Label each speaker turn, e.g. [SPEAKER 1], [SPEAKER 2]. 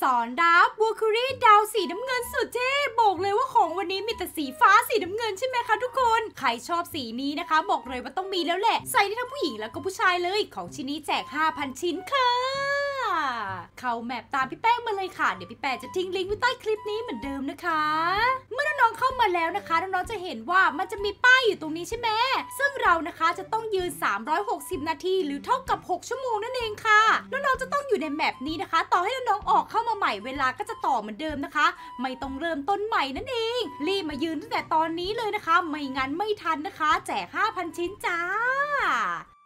[SPEAKER 1] อนรับบูคูรี่ดาวสีน้ำเงินสุดเท่บอกเลยว่าของวันนี้มีแต่สีฟ้าสีน้ำเงินใช่ไหมคะทุกคนใครชอบสีนี้นะคะบอกเลยว่าต้องมีแล้วแหละใส่ได้ทั้งผู้หญิงแล้วก็ผู้ชายเลยของชิ้นนี้แจก 5,000 ชิ้นค่ะเข้าแมปตามพี่แป้งมาเลยค่ะเดี๋ยวพี่แป้งจะทิ้งลิงก์ไว้ใต้คลิปนี้เหมือนเดิมนะคะเมื่อน้องๆเข้ามาแล้วนะคะน้องๆจะเห็นว่ามันจะมีป้ายอยู่ตรงนี้ใช่ไหมซึ่งเรานะคะจะต้องยืน360นาทีหรือเท่ากับ6ชั่วโมงนั่นเองค่ะน้องๆจะต้องอยู่ในแมปนี้นะคะต่อให้น้องๆออกเข้ามาใหม่เวลาก็จะต่อเหมือนเดิมนะคะไม่ต้องเริ่มต้นใหม่นั่นเองรีบมายืนตั้งแต่ตอนนี้เลยนะคะไม่งั้นไม่ทันนะคะแจก 5,000 ชิ้นจ้า